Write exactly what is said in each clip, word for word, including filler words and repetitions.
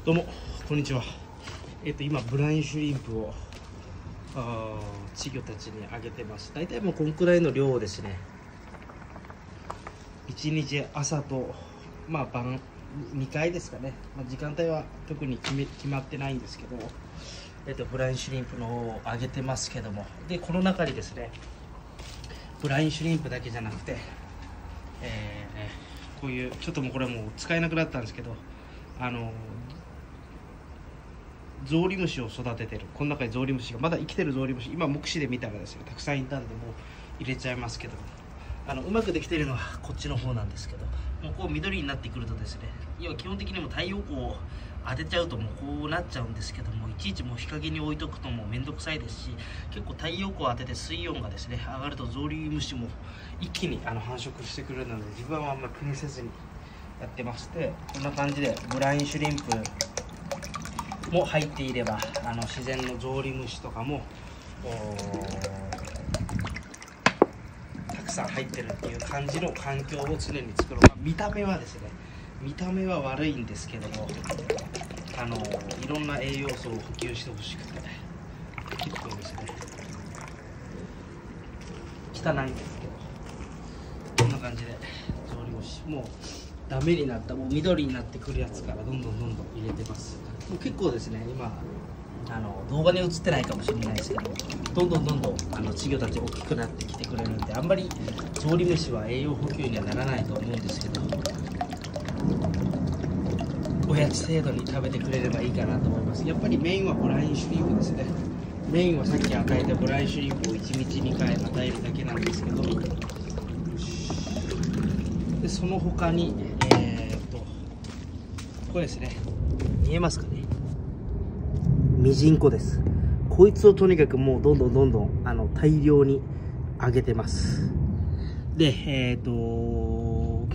どうもこんにちは。えっと今ブラインシュリンプをあ稚魚たちにあげてます。大体もうこんくらいの量をですね、いちにち朝とまあ晩にかいですかね、まあ、時間帯は特に決め決まってないんですけど、えっとブラインシュリンプの方をあげてますけども、でこの中にですねブラインシュリンプだけじゃなくて、えー、こういうちょっともうこれもう使えなくなったんですけど、あのゾウリムシを育ててる、この中にゾウリムシがまだ生きてるゾウリムシ、今目視で見たらですねたくさんいたんでもう入れちゃいますけども、あのうまくできているのはこっちの方なんですけど、もうこう緑になってくるとですね、要は基本的にも太陽光を当てちゃうともうこうなっちゃうんですけども、いちいちもう日陰に置いとくともうめんどくさいですし、結構太陽光を当てて水温がですね上がるとゾウリムシも一気にあの繁殖してくるので、自分はあんまり気にせずにやってまして、こんな感じでブラインシュリンプも入っていれば、あの自然のゾウリムシとかもたくさん入ってるっていう感じの環境を常に作ろう。見た目はですね見た目は悪いんですけども、あのいろんな栄養素を補給してほしくて、結構ですね汚いんですけど、こんな感じでゾウリムシもうダメになった、もう緑になってくるやつからどんどんどんどん入れてます。もう結構ですね今あの動画に映ってないかもしれないですけど、どんどんどんどんあの稚魚たち大きくなってきてくれるんで、あんまりゾウリムシは栄養補給にはならないと思うんですけど、おやつ程度に食べてくれればいいかなと思います。やっぱりメインはブラインシュリンプですね。メインはさっき与えたブラインシュリンプをいちにちにかい与えるだけなんですけど、でその他にえー、っとこれですね、見えますかね、ミジンコです。こいつをとにかくもうどんどんどんどんあの大量にあげてます。でえー、っと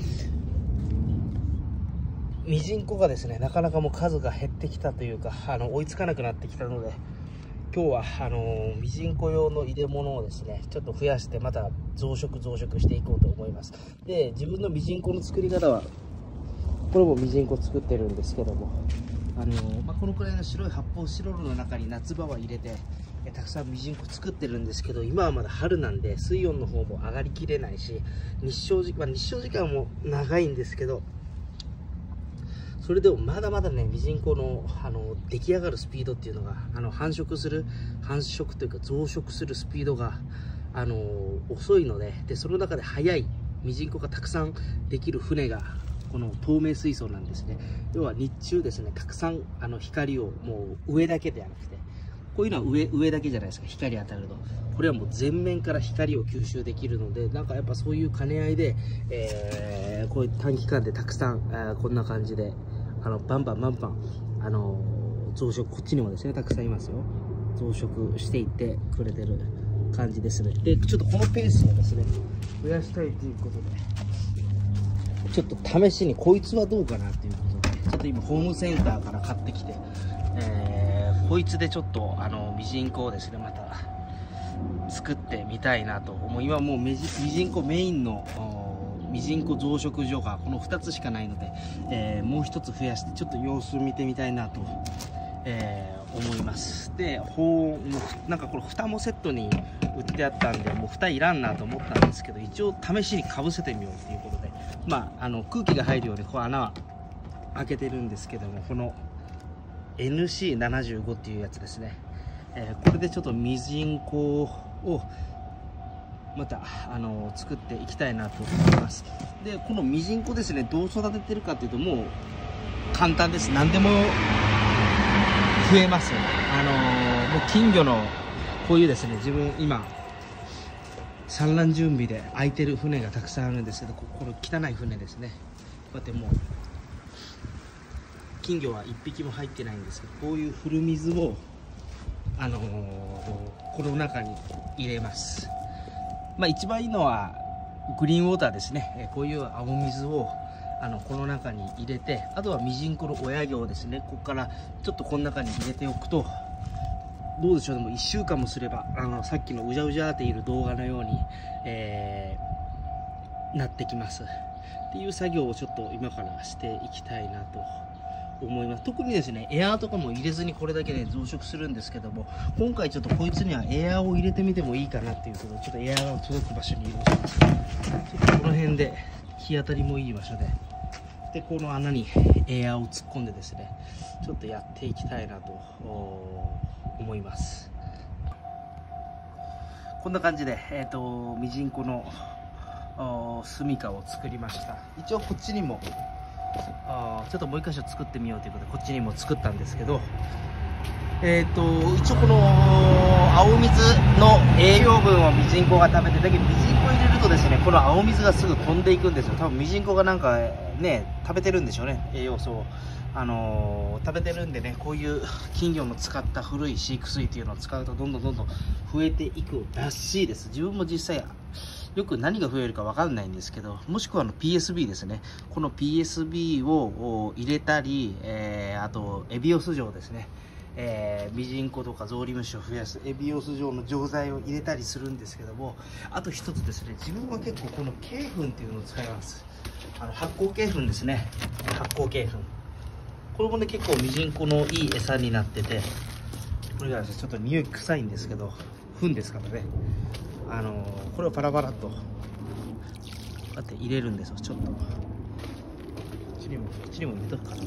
ミジンコがですねなかなかもう数が減ってきたというか、あの追いつかなくなってきたので、今日はあのミジンコ用の入れ物をですねちょっと増やしてまた増殖増殖していこうと思います。で自分のミジンコの作り方は、これもミジンコ作ってるんですけども、あのまあ、このくらいの白い発泡スチロールの中に夏場は入れてえたくさんミジンコ作ってるんですけど、今はまだ春なんで水温の方も上がりきれないし、日照時間、まあ、日照時間も長いんですけど、それでもまだまだねミジンコのあの出来上がるスピードっていうのが、あの繁殖する繁殖というか増殖するスピードがあの遅いので、でその中で速いミジンコがたくさんできる船がこの透明水槽なんですね。要は日中ですねたくさんあの光をもう上だけではなくて、こういうのは上上だけじゃないですか、光当たると。これはもう全面から光を吸収できるので、なんかやっぱそういう兼ね合いで、えー、こういう短期間でたくさん、えー、こんな感じであのバンバンバンバンあの増殖、こっちにもですねたくさんいますよ、増殖していってくれてる感じですね。でちょっとこのペースをですね増やしたいということで、ちょっと試しにこいつはどうかなということで、ちょっと今ホームセンターから買ってきて、えー、こいつでちょっとあのミジンコをですねまた作ってみたいなと思う。今もうミジミジンコメインのミジンコ増殖所がこのふたつしかないので、えー、もうひとつ増やしてちょっと様子見てみたいなと、えー、思います。で保温なんかこれ蓋もセットに売ってあったんで、もう蓋いらんなと思ったんですけど、一応試しにかぶせてみようということで、まあ、あの空気が入るようにこう穴は開けてるんですけども、この エヌシーななじゅうご っていうやつですね、えー、これでちょっとミジンコをまたあの作っていきたいなと思います。でこのミジンコですねどう育ててるかというと、もう簡単です。何でも増えますよね。あのー、もう金魚のこういうですね、自分今産卵準備で空いてる船がたくさんあるんですけど、ここの汚い船ですね、こうやってもう金魚はいっぴきも入ってないんですけど、こういう古水をあのー、この中に入れます。まあ一番いいのはグリーンウォーターですね。こういう青水をあのこの中に入れて、あとはミジンコの親魚をですねここからちょっとこの中に入れておくと、どうでしょう、でもいっしゅうかんもすればあのさっきのうじゃうじゃっている動画のように、えー、なってきますっていう作業をちょっと今からしていきたいなと思います。特にですねエアーとかも入れずにこれだけで増殖するんですけども、今回ちょっとこいつにはエアーを入れてみてもいいかなっていうことで、ちょっとエアーが届く場所に移動します。ちょっとこの辺で日当たりもいい場所で、でこの穴にエアーを突っ込んでですね、ちょっとやっていきたいなと思います。こんな感じで、えーと、ミジンコの住処を作りました。一応こっちにもあちょっともう一箇所作ってみようということでこっちにも作ったんですけど、えーと一応この青水の栄養分をミジンコが食べて、だけどミジンコ入れるとですね、この青水がすぐ飛んでいくんですよ。多分ミジンコがなんかね食べてるんでしょうね、栄養素を。あのー、食べてるんでね、こういう金魚の使った古い飼育水っていうのを使うとどんどんどんどん増えていくらしいです。自分も実際よく何が増えるか分かんないんですけど、もしくはあの ピーエスビー ですね。この ピーエスビー を入れたり、えー、あとエビオス錠ですね、えー、ミジンコとかゾウリムシを増やすエビオス錠の錠剤を入れたりするんですけども、あと一つですね、自分は結構この鶏粉っていうのを使います。あの発酵鶏粉ですね、発酵鶏粉。これもね結構ミジンコのいい餌になってて、これがちょっと匂い臭いんですけど、糞ですからね、あのー、これをパラパラっとこうやって入れるんですよ。ちょっとこっちにもこっちにも入れとくかな。こ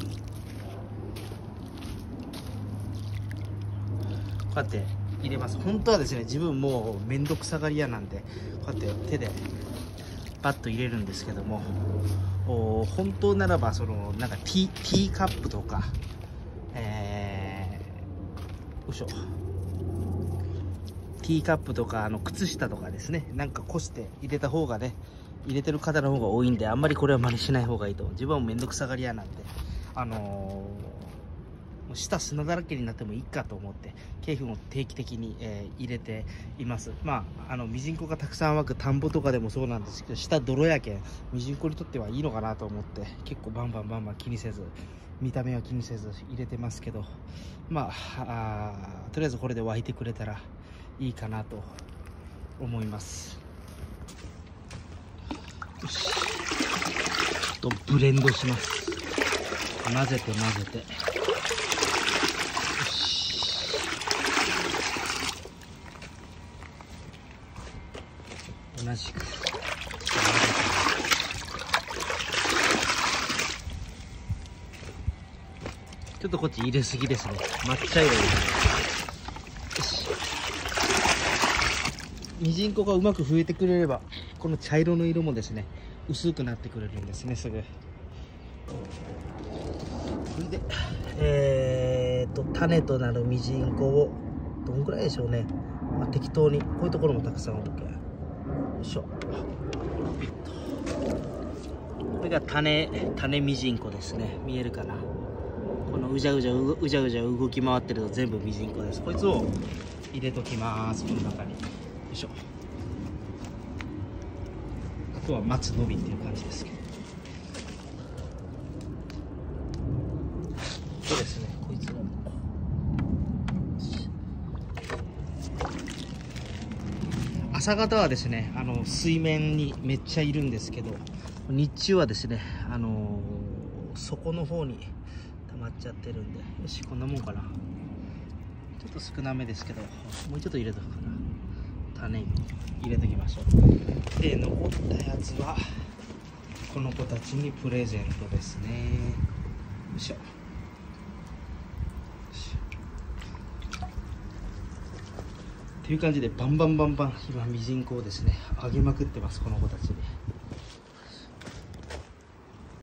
うやって入れます。本当はですね、自分もうめんどくさがり屋なんでこうやって手でパッと入れるんですけども、本当ならばそのなんかティー、ティーカップとか、えー、よいしょ、ティーカップとかあの靴下とかですね、なんかこして入れた方がね、入れてる方の方が多いんで、あんまりこれは真似しない方がいいと。自分はめんどくさがり屋なんで、あのー、下砂だらけになってもいいかと思って鶏粉を定期的に、えー、入れています。まああのミジンコがたくさん湧く田んぼとかでもそうなんですけど、下泥やけんミジンコにとってはいいのかなと思って結構バンバンバンバン気にせず、見た目は気にせず入れてますけど、まあ、あとりあえずこれで湧いてくれたらいいかなと思います。よし、とブレンドします。混ぜて混ぜて、同じくちょっとこっち入れすぎですね。抹茶色入れます。よし、ミジンコがうまく増えてくれればこの茶色の色もですね薄くなってくれるんですね、すぐ。それでえー、っと種となるミジンコをどんくらいでしょうね、まあ、適当にこういうところもたくさん OK。 よいしょ、これが種種ミジンコですね。見えるかな、このうじゃうじゃううじゃうじゃ動き回ってると全部ミジンコです。こいつを入れときます、この中に。よいしょ、あとは待つのみっていう感じですけど、そうですね、こいつも朝方はですね、あの水面にめっちゃいるんですけど、日中はですね、あのー、底の方に溜まっちゃってるんで、よし、こんなもんかな。ちょっと少なめですけど、もうちょっと入れとくかな。種入れときましょう。で、残ったやつはこの子たちにプレゼントですね。よいしょ。っていう感じでバンバンバンバン今ミジンコをですねあげまくってます、この子たちに。